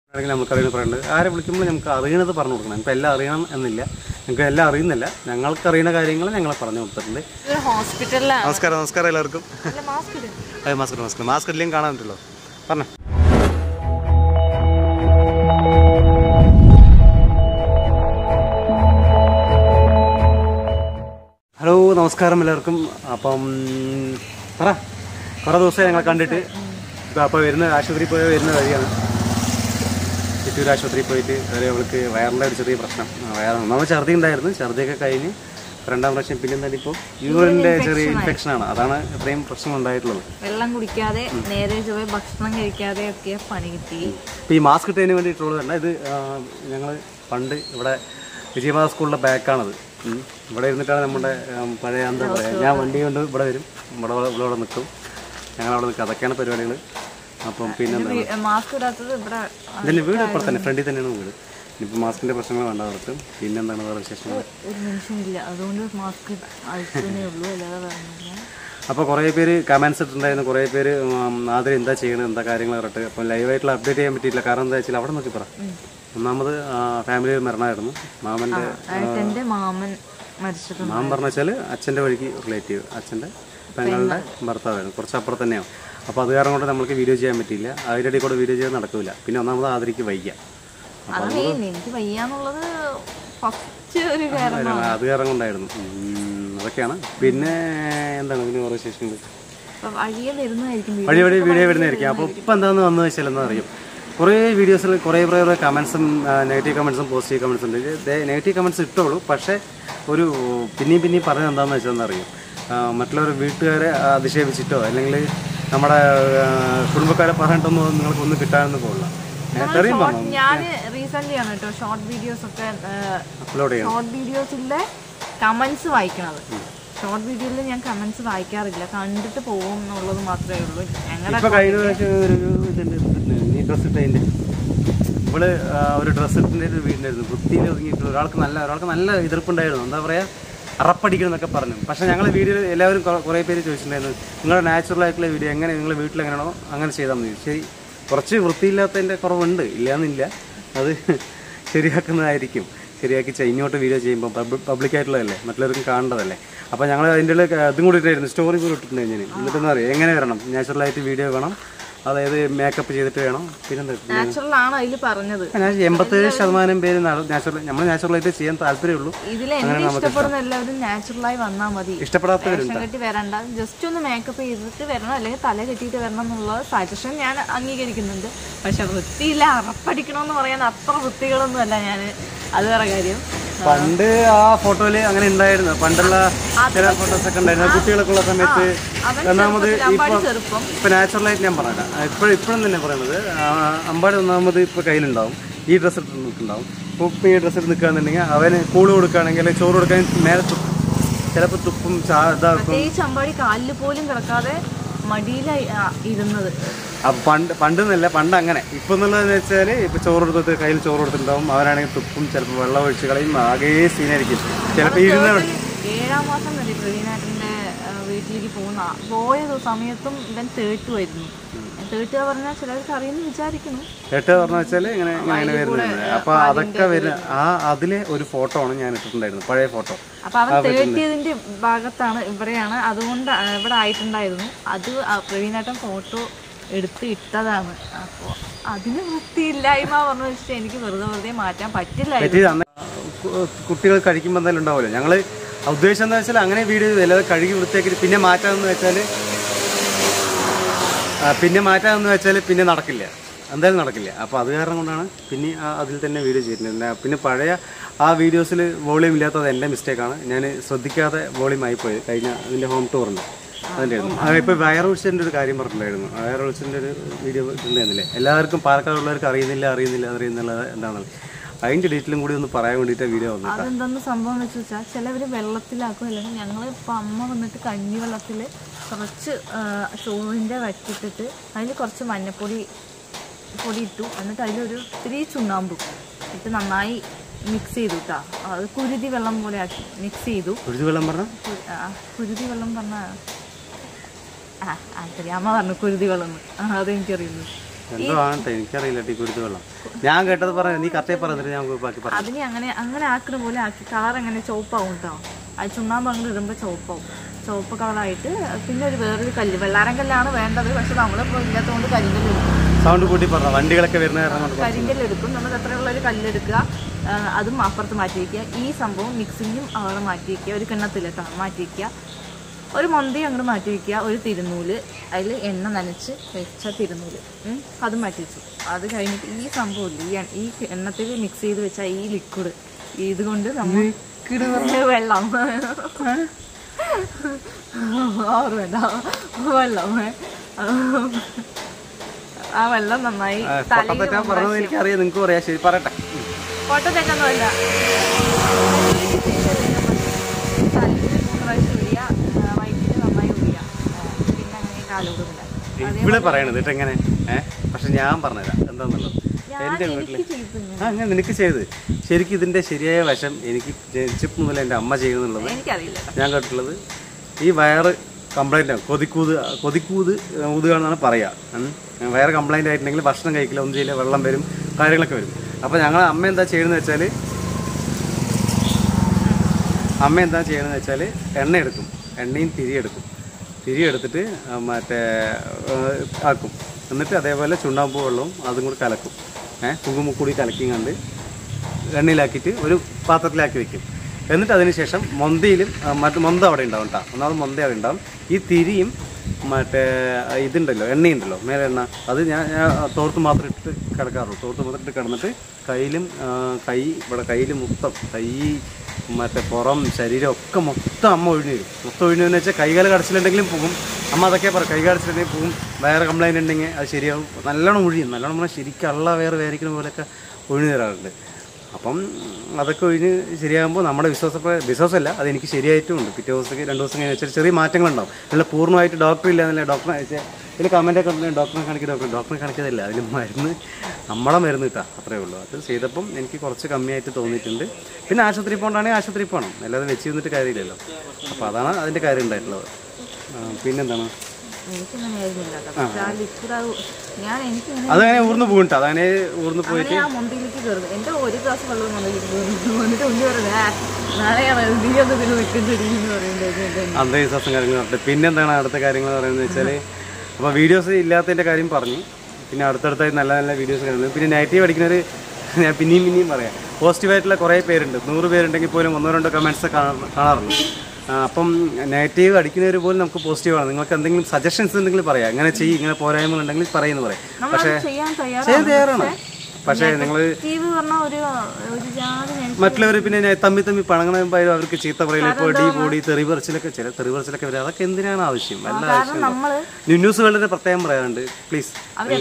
നമുക്കറിയുന്ന ഫ്രണ്ട് ആരെ വിളിക്കുമ്പോൾ നമുക്ക് അറിയണത് പറഞ്ഞു കൊടുക്കണം. നമുക്ക് എല്ലാം അറിയണം എന്നില്ല, ഞങ്ങൾക്ക് എല്ലാം അറിയുന്നില്ല, ഞങ്ങൾക്ക് അറിയുന്ന കാര്യങ്ങൾ ഞങ്ങൾ പറഞ്ഞു കൊടുത്തിട്ടുണ്ട്. നമസ്കാരം നമസ്കാരം എല്ലാവർക്കും. അതെ മാസ്ക് ഇല്ലെങ്കിൽ കാണാൻ പറ്റുള്ളൂ. പറഞ്ഞോ. ഹലോ നമസ്കാരം എല്ലാവർക്കും. അപ്പം പറ, കുറേ ദിവസമായി ഞങ്ങളെ കണ്ടിട്ട്. അപ്പോൾ ആശുപത്രിയിൽ പോയി വരുന്ന വഴിയാണ്. ചിറ്റൂർ ആശുപത്രിയിൽ പോയിട്ട് അവൾക്ക് വയറിൻ്റെ ഒരു ചെറിയ പ്രശ്നം, ഒന്നാമത് ഛർദി ഉണ്ടായിരുന്നു. ഛർദിയൊക്കെ കഴിഞ്ഞ് രണ്ടാം പ്രാവശ്യം പിന്നെ എന്തായാലും ഇപ്പോൾ യൂറിൻ്റെ ചെറിയ ഇൻഫെക്ഷനാണ്. അതാണ് ഇത്രയും പ്രശ്നം ഉണ്ടായിട്ടുള്ളത്. വെള്ളം കുടിക്കാതെ നേരെ ചൊവ്വേ ഭക്ഷണം കഴിക്കാതെ ഒക്കെ പണി കിട്ടി. ഇപ്പോൾ ഈ മാസ്ക് ഇട്ടതിന് വേണ്ടിയിട്ടുള്ളതല്ല, ഇത് ഞങ്ങൾ പണ്ട് ഇവിടെ വിജയമാത സ്കൂളിൻ്റെ ബാക്കാണത്. ഇവിടെ ഇരുന്നിട്ടാണ് നമ്മുടെ പഴയ എന്താ പറയുക, ഞാൻ വണ്ടി കൊണ്ട് ഇവിടെ വരും, ഇവിടെ നിൽക്കും, ഞങ്ങളവിടെ നിൽക്കും, അതൊക്കെയാണ് പരിപാടികൾ. അപ്പം പിന്നെ ഇതിൻ്റെ വീട് ഇപ്പോൾ തന്നെ ഫ്രണ്ടിൽ തന്നെയാണ് വീട്. ഇനിയിപ്പോൾ മാസ്കിൻ്റെ പ്രശ്നങ്ങൾ വേണ്ട അവർക്ക്. പിന്നെന്താണ് വേറെ വിശേഷങ്ങൾ? അപ്പോൾ കുറേ പേര് കമൻസ് ഇട്ടിട്ടുണ്ടായിരുന്നു. കുറേ പേര് ആദ്യം എന്താ ചെയ്യണത്, എന്താ കാര്യങ്ങൾ പറഞ്ഞിട്ട്. അപ്പം ലൈവായിട്ടുള്ള അപ്ഡേറ്റ് ചെയ്യാൻ പറ്റിയില്ല. കാരണം എന്താ വെച്ചാൽ അവിടെ നോക്കി പറ, ഒന്നാമത് ഫാമിലി മരണമായിരുന്നു. മാമൻ പറഞ്ഞു വെച്ചാൽ അച്ഛൻ്റെ വഴിക്ക് റിലേറ്റീവ്, അച്ഛൻ്റെ പെങ്ങളുടെ ഭർത്താവായിരുന്നു, കുറച്ച് അപ്പുറം തന്നെയാണ്. അപ്പോൾ അത് കാരണം കൊണ്ട് നമുക്ക് വീഡിയോ ചെയ്യാൻ പറ്റിയില്ല. അതിൻ്റെ ഇടയിൽ കൂടെ വീഡിയോ ചെയ്യാൻ നടക്കില്ല. പിന്നെ ഒന്നാമത് ആദരിക്ക് വയ്യ, അത് കാരണം കൊണ്ടായിരുന്നു. അതൊക്കെയാണ്. പിന്നെ എന്താണ് പിന്നെ ഓരോ വിശേഷങ്ങൾ വഴി വീഡിയോ വരുന്നതായിരിക്കും. അപ്പോൾ ഇപ്പം എന്താണെന്ന് വന്നു വെച്ചാൽ എന്താ അറിയും, കുറേ വീഡിയോസിൽ കുറേ കമൻസും നെഗറ്റീവ് കമൻസും പോസിറ്റീവ് കമൻസും ഉണ്ട്. നെഗറ്റീവ് കമൻസ് ഇട്ടുള്ളൂ, പക്ഷേ ഒരു പിന്നെയും പറഞ്ഞത് എന്താണെന്ന് വെച്ചാൽ എന്താ അറിയും, മറ്റുള്ളവർ വീട്ടുകാരെ അധിക്ഷേപിച്ചിട്ടോ അല്ലെങ്കിൽ നമ്മുടെ കുടുംബക്കാരെ പറഞ്ഞിട്ടൊന്നും നിങ്ങൾക്കൊന്നും കിട്ടാനൊന്നും പോകില്ല. ഞാൻ റീസെന്റ് ആണ് കേട്ടോ ഷോർട്ട് വീഡിയോസ് ഒക്കെ അപ്ലോഡ് ചെയ്യണം. ഷോർട്ട് വീഡിയോസിലെ കമന്റ്സ് വായിക്കണത്. ഷോർട്ട് വീഡിയോയിൽ ഞാൻ കമന്റ്സ് വായിക്കാറില്ല, കണ്ടിട്ട് പോകും എന്നുള്ളത് മാത്രമേ ഉള്ളൂ. ഇപ്പൊ കഴിഞ്ഞ പ്രാവശ്യം ഒരു നീ ഡ്രസ് ഇട്ടതിന്റെ ഇവള് ഒരു ഡ്രസ് ഇട്ടിന്റെ ഒരു വീടിനായിരുന്നു, വൃത്തിയിൽ ഒതുങ്ങിയിട്ടുള്ള ഒരാൾക്ക് നല്ല എതിർപ്പുണ്ടായിരുന്നു. എന്താ പറയാ, അറപ്പടിക്കണം എന്നൊക്കെ പറഞ്ഞു. പക്ഷേ ഞങ്ങൾ വീഡിയോ എല്ലാവരും കുറേ പേര് ചോദിച്ചിട്ടുണ്ടായിരുന്നു, നിങ്ങളുടെ നാച്ചുറൽ ആയിട്ടുള്ള വീഡിയോ എങ്ങനെ നിങ്ങൾ വീട്ടിലെങ്ങനെയാണോ അങ്ങനെ ചെയ്താൽ മതി. ശരി, കുറച്ച് വൃത്തിയില്ലാത്തതിൻ്റെ കുറവുണ്ട്, ഇല്ലയെന്നില്ല, അത് ശരിയാക്കുന്നതായിരിക്കും. ശരിയാക്കി ഇങ്ങോട്ട് വീഡിയോ ചെയ്യുമ്പോൾ പബ്ലിക്കായിട്ടുള്ളതല്ലേ, മറ്റുള്ളവർക്കും കാണേണ്ടതല്ലേ. അപ്പോൾ ഞങ്ങൾ അതിൻ്റെ ഇതും കൂടി ഇട്ടായിരുന്നു, സ്റ്റോറി കൂടി ഇട്ടിട്ടുണ്ട് ഞാൻ. എന്നിട്ടെന്ന് അറിയാം എങ്ങനെ വരണം, നാച്ചുറലായിട്ട് വീഡിയോ വേണം, അതായത് മേക്കപ്പ് ചെയ്തിട്ട് വേണം. പിന്നെ 87% പേര് നമ്മൾ നാച്ചുറലായിട്ട് ചെയ്യാൻ താല്പര്യമുള്ളൂ. ഇഷ്ടപ്പെടാത്തവരുണ്ട്, വരണ്ട, ജസ്റ്റ് ഒന്ന് മേക്കപ്പ് ചെയ്തിട്ട് വരണം, അല്ലെങ്കിൽ തല കെട്ടിയിട്ട് വരണം എന്നുള്ള സജഷൻ ഞാൻ അംഗീകരിക്കുന്നുണ്ട്. പക്ഷെ വൃത്തിയില്ല, അറപ്പടിക്കണമെന്ന് പറയാൻ അത്ര വൃത്തികളൊന്നും അല്ല ഞാൻ, അത് വേറെ കാര്യം. പണ്ട് ആ ഫോട്ടോയില് അങ്ങനെ ഉണ്ടായിരുന്നു, പണ്ടുള്ള ചില ഫോട്ടോസ് ഒക്കെ ഉണ്ടായിരുന്നു കുട്ടികളൊക്കെ ഉള്ള സമയത്ത്. ഒന്നാമത് ഇപ്പൊ നാച്ചുറലായിട്ട് ഞാൻ പറയാം, ഇപ്പോഴും തന്നെ പറയുന്നത്, അമ്പാടി ഒന്നാമത് ഇപ്പൊ കയ്യിലുണ്ടാവും, ഈ ഡ്രസ്സ് ഇട്ട് നിൽക്കുന്നുണ്ടാവും. ഇപ്പൊ ഈ ഡ്രസ്സ് ഇട്ട് നിൽക്കുകയാണെന്നുണ്ടെങ്കിൽ അവന് കൂള് കൊടുക്കുകയാണെങ്കിൽ ചോറ് കൊടുക്കാൻ മേലെ തുപ്പും, ചിലപ്പോൾ തുപ്പും ഇതാക്കും. അമ്പാടി കാലിൽ പോലും കിടക്കാതെ മടിയിലായി ഇരുന്നത്. പണ്ടെന്നല്ല, പണ്ട് അങ്ങനെ. ഇപ്പം എന്നുള്ളതെന്ന് വെച്ചാൽ ഇപ്പം ചോറ് കൊടുത്തിട്ട് കയ്യിൽ ചോറ് കൊടുത്തിട്ടുണ്ടാവും, അവരാണെങ്കിൽ തുപ്പും, ചിലപ്പോൾ വെള്ളം ഒഴിച്ച് കളയും, ആകെ സീനായിരിക്കും. ചിലപ്പോൾ 7ാം മാസം വരെ പ്രവീണേട്ടൻ്റെ വീട്ടിലേക്ക് പോയ സമയത്തും ഇവൻ തേട്ടുമായിരുന്നു. തേട്ടുക പറഞ്ഞാൽ ചിലർക്ക് അറിയുന്നു വിചാരിക്കുന്നു. തേട്ടുക പറഞ്ഞ വെച്ചാൽ ഇങ്ങനെ വരുന്നത്. അപ്പോൾ അതൊക്കെ വരുന്ന അതിലെ ഒരു ഫോട്ടോ ആണ് ഞാൻ ഇട്ടിട്ടുണ്ടായിരുന്നു, പഴയ ഫോട്ടോ. അപ്പൊ അവൻ തേട്ടിയതിന്റെ ഭാഗത്താണ് ഇവിടെയാണ്, അതുകൊണ്ട് ഇവിടെ ആയിട്ടുണ്ടായിരുന്നു. അത് പ്രവീണേട്ടൻ ഫോട്ടോ എടുത്ത് ഇട്ടതാണ്. അപ്പോൾ അതിന് വൃത്തിയില്ലായ്മ പറഞ്ഞു വെച്ചിട്ട് എനിക്ക് വെറുതെ മാറ്റാൻ പറ്റില്ല. കുട്ടികൾ കഴിക്കുമ്പോൾ എന്തായാലും ഉണ്ടാവുമല്ലോ. ഞങ്ങൾ ഉദ്ദേശം എന്താ വെച്ചാൽ അങ്ങനെ വീഡിയോ അല്ലാതെ കഴുകി വൃത്തിയാക്കി പിന്നെ മാറ്റാമെന്ന് വെച്ചാൽ പിന്നെ നടക്കില്ല, എന്തായാലും നടക്കില്ല. അപ്പോൾ അത് കാരണം കൊണ്ടാണ് പിന്നെ അതിൽ തന്നെ വീഡിയോ ചെയ്തിട്ടുണ്ട്. പിന്നെ പഴയ ആ വീഡിയോസിൽ വോളിയം ഇല്ലാത്തത് എൻ്റെ മിസ്റ്റേക്കാണ്, ഞാൻ ശ്രദ്ധിക്കാതെ വോളിയം ആയിപ്പോയി. കഴിഞ്ഞ അതിൻ്റെ ഹോം ടൂറുണ്ട് അതിൻ്റെ ആയിരുന്നു. ഇപ്പോൾ വയർ ഒഴിച്ചതിൻ്റെ ഒരു കാര്യം പറഞ്ഞിട്ടുണ്ടായിരുന്നു, വയർ ഒഴിച്ചതിൻ്റെ ഒരു വീഡിയോ ഇട്ടുണ്ടായിരുന്നില്ലേ. എല്ലാവർക്കും പാലക്കാടുള്ളവർക്ക് അറിയുന്നില്ല എന്താണെന്നുള്ളത്. അതിൻ്റെ ഡീറ്റെയിലും കൂടി ഒന്ന് പറയാൻ വേണ്ടിയിട്ട് വീഡിയോ വന്നു. അതെന്താന്ന് സംഭവം എന്ന് വെച്ചാൽ ചിലവർ വെള്ളത്തിലാക്കും, അല്ലെങ്കിൽ ഞങ്ങൾ ഇപ്പോൾ അമ്മ വന്നിട്ട് കഞ്ഞിവെള്ളത്തിൽ കുറച്ച് ചോറിൻ്റെ വറ്റിട്ടിട്ട് അതിൽ കുറച്ച് മഞ്ഞപ്പൊടി ഇട്ടു, എന്നിട്ട് അതിലൊരു ഇത്തിരി ചുണ്ണാമ്പ് ഇട്ട് നന്നായി മിക്സ് ചെയ്തു കേട്ടോ. അത് കുരുതി വെള്ളം പോലെ ആക്കി മിക്സ് ചെയ്തു. കുരുതി വെള്ളം പറഞ്ഞ ശരി, അമ്മ പറഞ്ഞു കുരുതി വെള്ളം, അതെനിക്കറിയുന്നു. എന്തോ ആണട്ടെ, എനിക്കറിയില്ല ടീ കുരുത്ത് വെള്ളം. ഞാൻ കേട്ടത് പറഞ്ഞു, നീ കറക്റ്റായി പറഞ്ഞിട്ട് ഞാൻ ബാക്കി പറഞ്ഞു. അതിനെ അങ്ങനെ ആക്കുന്ന പോലെ ആക്കി കളർ എങ്ങനെ ചുവപ്പാവും കേട്ടോ. അത് ചുണ്ണാമ്പ് അങ്ങോട്ട് ഇടുമ്പോൾ ചുവപ്പാവും, ചുവപ്പ് കളറായിട്ട്. പിന്നെ വേറൊരു കല്ല്, വെള്ളാരം കല്ലാണ് വേണ്ടത്. പക്ഷെ നമ്മളിപ്പോൾ ഇല്ലാത്തതുകൊണ്ട് കരിങ്കല്ലെടുക്കും. സൗണ്ട് കൂട്ടി പറഞ്ഞു, വണ്ടികളൊക്കെ വരുന്ന കാരണം കരിങ്കല്ലെടുക്കും. നമ്മൾ എത്രയുള്ള ഒരു കല്ലെടുക്കുക, അതും അപ്പുറത്ത് മാറ്റി വയ്ക്കുക. ഈ സംഭവം മിക്സിങ്ങും അവിടെ മാറ്റി വയ്ക്കുക. ഒരു കിണ്ണത്തിൽ കേട്ടോ മാറ്റി വയ്ക്കുക. ഒരു മൊന്തി അങ്ങോട്ട് മാറ്റി വയ്ക്കുക. ഒരു തിരുനൂല്, അതിൽ എണ്ണ നനച്ച് വെച്ച തിരുനൂല് അത് മാറ്റി വെച്ചു. അത് കഴിഞ്ഞിട്ട് ഈ സംഭവം ഈ എണ്ണത്തിൽ മിക്സ് ചെയ്ത് വെച്ച ഈ ലിക്വിഡ് ഇതുകൊണ്ട് നമ്മൾ വെള്ളം വെള്ളം ആ വെള്ളം നന്നായി എനിക്കറിയാം, നിങ്ങൾക്ക് പറയാം. ശരി പറയട്ടെ. ഫോട്ടോ തെറ്റൊന്നുമല്ല. ഇവിടെ പറയണത് കേട്ടോ എങ്ങനെ. പക്ഷെ ഞാൻ പറഞ്ഞുതരാം എന്താന്നുള്ളത്. എൻ്റെ വീട്ടില് അങ്ങനെ നിനക്ക് ചെയ്ത് ശരിക്കും ഇതിന്റെ ശരിയായ വശം എനിക്ക് ജനിച്ചപ്പോൾ മുതൽ എൻ്റെ അമ്മ ചെയ്യുന്നുള്ളത് ഞാൻ കേട്ടിട്ടുള്ളത്. ഈ വയറ് കംപ്ലൈൻ്റ് ആണ്, കൊതിക്കൂത് ഊതുകയാണെന്നാണ് പറയുക. വയറ് കംപ്ലൈൻ്റ് ആയിട്ടുണ്ടെങ്കിൽ ഭക്ഷണം കഴിക്കില്ല, ഒന്നും ചെയ്യില്ല, വെള്ളം വരും, കാര്യങ്ങളൊക്കെ വരും. അപ്പോൾ ഞങ്ങൾ അമ്മ എന്താ ചെയ്യണമെന്ന് വെച്ചാൽ എണ്ണ എടുക്കും, എണ്ണയും തിരി എടുത്തിട്ട് മറ്റേ ആക്കും. എന്നിട്ട് അതേപോലെ ചുണ്ണാമ്പ് വെള്ളവും അതും കൂടി കലക്കും. കുങ്കുമ കൂടി കലക്കി കണ്ട് എണ്ണയിലാക്കിയിട്ട് ഒരു പാത്രത്തിലാക്കി വെക്കും. എന്നിട്ട് അതിന് ശേഷം മൊന്തയിലും മൊന്ത അവിടെ ഉണ്ടാവും കേട്ടോ. ഒന്നാമത് മൊന്ത അവിടെ ഉണ്ടാവും. ഈ തിരിയും മറ്റേ ഇതുണ്ടല്ലോ, എണ്ണയുണ്ടല്ലോ, മേലെ എണ്ണ, അത് ഞാൻ തോർത്ത് മാത്രം ഇട്ടിട്ട് കിടക്കാറുള്ളൂ. തോർത്ത് മാത്രം ഇട്ട് കിടന്നിട്ട് ഇവിടെ കയ്യിൽ മൊത്തം കൈ മറ്റേ പുറം ശരീരം ഒക്കെ മൊത്തം അമ്മ ഒഴിഞ്ഞു വരും. മൊത്തം ഒഴിഞ്ഞു എന്ന് വെച്ചാൽ കൈകാല കടച്ചിലുണ്ടെങ്കിലും പോകും. അമ്മ അതൊക്കെ പറയും, കൈ കടച്ചിലുണ്ടെങ്കിൽ പോകും. വേറെ കംപ്ലൈൻറ്റ് ഉണ്ടെങ്കിൽ അത് ശരിയാവും. നല്ലോണം ഒഴിയും, നല്ലോണം പറഞ്ഞാൽ ശരിക്കും വേറിക്കുന്ന പോലെയൊക്കെ ഒഴിഞ്ഞു തരാറുണ്ട്. അപ്പം അതൊക്കെ ഒഴിഞ്ഞ് ശരിയാകുമ്പോൾ നമ്മുടെ വിശ്വാസമല്ല, അതെനിക്ക് ശരിയായിട്ടും ഉണ്ട്. പിറ്റേ ദിവസത്തേക്ക് 2 ദിവസം കഴിഞ്ഞ് വെച്ചാൽ ചെറിയ മാറ്റങ്ങളുണ്ടാവും. അല്ല പൂർണ്ണമായിട്ട് ഡോക്ടർ ഇല്ല എന്നല്ല, ഡോക്ടറെ അയച്ചാൽ ഇതിൽ കമൻറ്റൊക്കെ ഉണ്ടെങ്കിൽ ഡോക്ടറെ കാണിക്കാതില്ല, അതിൽ നമ്മളെ മരുന്ന് കിട്ടാം, അത്രയേ ഉള്ളൂ. അത് ചെയ്തപ്പം എനിക്ക് കുറച്ച് കമ്മിയായിട്ട് തോന്നിയിട്ടുണ്ട്. പിന്നെ ആശുപത്രി പോകണമെങ്കിൽ ആശുപത്രി പോകണം, അല്ലാതെ വെച്ച് നിന്നിട്ട് കാര്യമില്ലല്ലോ. അപ്പോൾ അതാണ് അതിൻ്റെ കാര്യം ഉണ്ടായിട്ടുള്ളത്. പിന്നെന്താണ്, അതങ്ങനെ ഊർന്ന് പോകുന്നുണ്ട്. അതങ്ങനെ ഊർന്ന് പോയിട്ട് എന്റെ ഒരു ഗ്ലാസ് വെള്ളം അന്ധവിശ്വാസം കാര്യങ്ങൾ. പിന്നെന്താണ് അടുത്ത കാര്യങ്ങൾ പറയുന്നത് വെച്ചാൽ, അപ്പോൾ വീഡിയോസ് ഇല്ലാത്തതിൻ്റെ കാര്യം പറഞ്ഞു. പിന്നെ അടുത്തടുത്തായി നല്ല നല്ല വീഡിയോസ് കാര്യങ്ങൾ. പിന്നെ നെഗറ്റീവ് അടിക്കുന്നവർ ഞാൻ പിന്നെയും പറയാം. പോസിറ്റീവായിട്ടുള്ള കുറേ പേരുണ്ട്, 100 പേരുണ്ടെങ്കിൽ പോലും 1-2 കമൻറ്റ്സ് കാണാറുള്ളൂ. അപ്പം നെഗറ്റീവ് അടിക്കുന്നവർ പോലും നമുക്ക് പോസിറ്റീവാണ്. നിങ്ങൾക്ക് എന്തെങ്കിലും സജഷൻസ് ഉണ്ടെങ്കിൽ പറയാം, ഇങ്ങനെ ചെയ്യും, ഇങ്ങനെ പോരായ്മകൾ ഉണ്ടെങ്കിൽ പറയുമെന്ന് പറയാം. പക്ഷേ ചെയ്യാൻ തയ്യാറാണ്. പക്ഷേ നിങ്ങൾ മറ്റുള്ളവർ പിന്നെ തമ്മി പണങ്ങുമ്പോൾ അവർക്ക് ചീത്ത പറയില്ല, പൊടി തെറിപറിച്ചിലൊക്കെ ചില തെറിപറിച്ചിലൊക്കെ വരും. അതൊക്കെ എന്തിനാണ് ആവശ്യം? വല്ല ആവശ്യം ന്യൂസ് വളരെ പ്രത്യേകം പറയാറുണ്ട്. പ്ലീസ്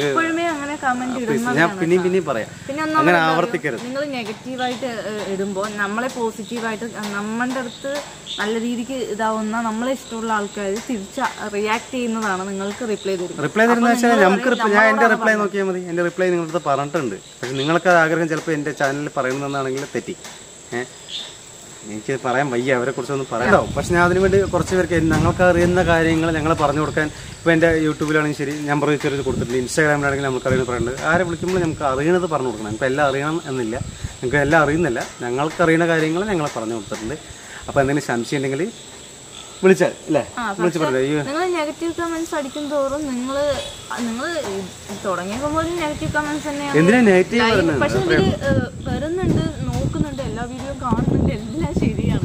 ഞാൻ പിന്നെയും പറയാം, അങ്ങനെ ആവർത്തിക്കരുത്. നിങ്ങൾ നെഗറ്റീവായിട്ട് ഇടുമ്പോൾ നമ്മളെ പോസിറ്റീവായിട്ട് നമ്മുടെ അടുത്ത് നല്ല രീതിക്ക് ഇതാവുന്ന നമ്മളെ ഇഷ്ടമുള്ള ആൾക്കാർ തിരിച്ച് റിയാക്ട് ചെയ്യുന്നതാണ് നിങ്ങൾക്ക് റിപ്ലൈ തരുന്നത് വെച്ചാൽ നമുക്ക് ഞാൻ എൻ്റെ റിപ്ലൈ നോക്കിയാൽ മതി. എൻ്റെ റിപ്ലൈ നിങ്ങളടുത്ത് പറഞ്ഞിട്ടുണ്ട്. പക്ഷെ നിങ്ങൾക്ക് ആഗ്രഹം ചിലപ്പോൾ എൻ്റെ ചാനലിൽ പറയുന്നതെന്നാണെങ്കിൽ തെറ്റി. എനിക്ക് പറയാൻ വയ്യ, അവരെ കുറിച്ചൊന്നും പറയാം. പക്ഷെ ഞാൻ അതിനുവേണ്ടി കുറച്ച് പേർക്ക് ഞങ്ങൾക്ക് അറിയുന്ന കാര്യങ്ങൾ ഞങ്ങൾ പറഞ്ഞു കൊടുക്കാൻ, ഇപ്പോൾ എൻ്റെ യൂട്യൂബിലാണെങ്കിൽ ശരി, നമ്പർ ചെറിയത് കൊടുത്തിട്ടുണ്ട്. ഇൻസ്റ്റാഗ്രാമിലാണെങ്കിൽ നമുക്ക് അറിയുന്നത് പറയുന്നുണ്ട്. ആരെ വിളിക്കുമ്പോൾ നമുക്ക് അറിയണത് പറഞ്ഞു കൊടുക്കണം. ഇപ്പോൾ എല്ലാം അറിയണം എന്നില്ല, നിങ്ങൾക്ക് എല്ലാം അറിയുന്നില്ല. ഞങ്ങൾക്ക് അറിയുന്ന കാര്യങ്ങൾ ഞങ്ങൾ പറഞ്ഞു കൊടുത്തിട്ടുണ്ട്. അപ്പോൾ എന്തെങ്കിലും സംശയം ഉണ്ടെങ്കിൽ വിളിച്ചാൽ അല്ലേ, വിളിച്ച് പറയാം. നിങ്ങൾ നെഗറ്റീവ് കമന്റ്സ് അടിക്കും തോറും നിങ്ങൾ തുടങ്ങിയപ്പോൾ നെഗറ്റീവ് കമന്റ്സ് തന്നെയാണ്. എന്തിനാ നെഗറ്റീവ് പക്ഷെ വരുന്നുണ്ട്, നോക്കുന്നുണ്ട്, എല്ലാ വീഡിയോ കാണുന്നുണ്ട്, എല്ലാം ശരിയാണ്.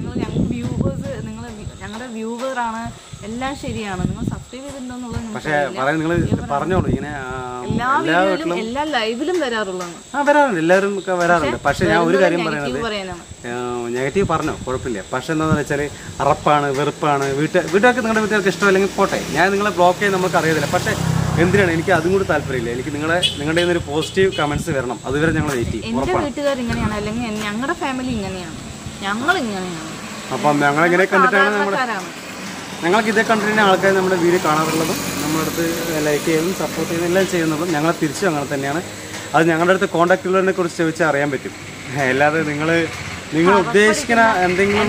ഞങ്ങളുടെ വ്യൂവേഴ്സാണ്, എല്ലാം ശരിയാണ്. നിങ്ങൾ സബ്സ്ക്രൈബ് ചെയ്തിട്ടുണ്ടോന്നുള്ളത് പക്ഷേ നിങ്ങൾ പറഞ്ഞോളൂ. ഇങ്ങനെ എല്ലാ ലൈവിലും വരാറുള്ളതാണ്. വരാറുണ്ട്, എല്ലാവരും വരാറുണ്ട്. പക്ഷെ ഞാൻ ഒരു കാര്യം പറയുന്നത്, നെഗറ്റീവ് പറഞ്ഞോ കുഴപ്പമില്ല. പക്ഷെ എന്താണെന്ന് വെച്ചാൽ അറപ്പാണ്, വെറുപ്പാണ്. വീട്ടുകാർക്ക് നിങ്ങളുടെ വീട്ടുകാർക്ക് ഇഷ്ടമല്ലെങ്കിൽ പോട്ടെ, ഞാൻ നിങ്ങളെ ബ്ലോക്ക് ചെയ്യാൻ നമുക്ക് അറിയത്തില്ല. പക്ഷേ എന്തിനാണ് എനിക്ക് അതും കൂടി താല്പര്യമില്ല. എനിക്ക് നിങ്ങളുടെ ഒരു പോസിറ്റീവ് കമന്റ്സ് വരണം. അതുവരെ ഞങ്ങൾ വെയിറ്റ് ചെയ്യും. എൻ്റെ വീട്ടുകാർ ഇങ്ങനെയാണ്, അല്ലെങ്കിൽ ഞങ്ങളുടെ ഫാമിലി ഇങ്ങനെയാണ്, ഞങ്ങൾ ഇങ്ങനെയാണ്. അപ്പം ഞങ്ങളിങ്ങനെ കണ്ടിട്ടാണ് ഞങ്ങൾക്ക് ഇതേ കണ്ടിട്ടാണ് ആൾക്കാർ നമ്മുടെ വീഡിയോ കാണാറുള്ളതും നമ്മുടെ അടുത്ത് ലൈക്ക് ചെയ്യുന്നതും സപ്പോർട്ട് ചെയ്യുന്നതും എല്ലാം ചെയ്യുന്നതും. ഞങ്ങളെ തിരിച്ചും അങ്ങനെ തന്നെയാണ്. അത് ഞങ്ങളുടെ അടുത്ത് കോൺടാക്ട് ഉള്ളതിനെ കുറിച്ച് ചോദിച്ചാൽ അറിയാൻ പറ്റും. അല്ലാതെ നിങ്ങൾ ഉദ്ദേശിക്കുന്ന എന്തെങ്കിലും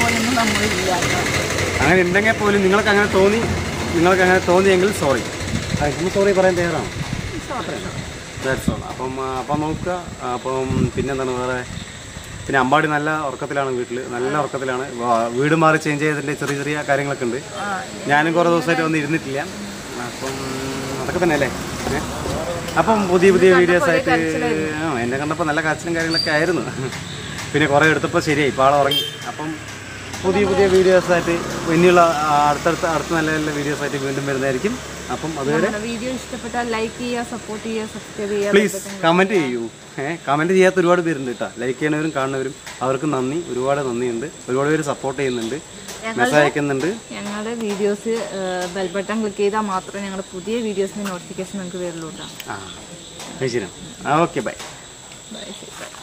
അങ്ങനെ ഉണ്ടെങ്കിൽ പോലും നിങ്ങൾക്ക് അങ്ങനെ തോന്നിയെങ്കിൽ സോറി. സോറി പറയാൻ തയ്യാറാണ്. സോറി. അപ്പം നോക്കുക. അപ്പം പിന്നെന്താണ് വേറെ, പിന്നെ അമ്പാടി നല്ല ഉറക്കത്തിലാണ്, വീട്ടിൽ നല്ല ഉറക്കത്തിലാണ്. വീട് മാറി ചേഞ്ച് ചെയ്തതിൻ്റെ ചെറിയ ചെറിയ കാര്യങ്ങളൊക്കെ ഉണ്ട്. ഞാനും കുറേ ദിവസമായിട്ട് ഒന്നും ഇരുന്നിട്ടില്ല. അപ്പം അതൊക്കെ തന്നെ അല്ലേ. അപ്പം പുതിയ വീഡിയോസായിട്ട് എന്നെ കണ്ടപ്പോൾ നല്ല കരച്ചിലും കാര്യങ്ങളൊക്കെ ആയിരുന്നു. പിന്നെ കുറേ എടുത്തപ്പോൾ ശരിയായി, ഇപ്പോൾ ആളെ ഉറങ്ങി. അപ്പം പുതിയ വീഡിയോസായിട്ട് ഇനിയുള്ള അടുത്ത നല്ല നല്ല വീഡിയോസായിട്ട് വീണ്ടും വരുന്നതായിരിക്കും. അപ്പം അതുവരെ വീഡിയോ ഇഷ്ടപ്പെട്ടാൽ ലൈക്ക് ചെയ്യുക, സപ്പോർട്ട് ചെയ്യുക, സബ്സ്ക്രൈബ് ചെയ്യുക, പ്ലീസ് കമൻറ്റ് ചെയ്യൂ. കമൻറ്റ് ചെയ്യാത്ത ഒരുപാട് പേരുണ്ട് കേട്ടോ. ലൈക്ക് ചെയ്യണവരും കാണുന്നവരും അവർക്ക് നന്ദി, ഒരുപാട് നന്ദിയുണ്ട്. ഒരുപാട് പേര് സപ്പോർട്ട് ചെയ്യുന്നുണ്ട്, മെസ്സേജ് അയക്കുന്നുണ്ട്. ഞങ്ങളുടെ വീഡിയോസ് ബെൽ ബട്ടൺ ക്ലിക്ക് ചെയ്താൽ മാത്രമേ ഞങ്ങളുടെ പുതിയ വീഡിയോസിന് നോട്ടിഫിക്കേഷൻ നിങ്ങൾക്ക് വരുള്ളൂ കേട്ടോ. ശരി. Okay bye. ബൈ.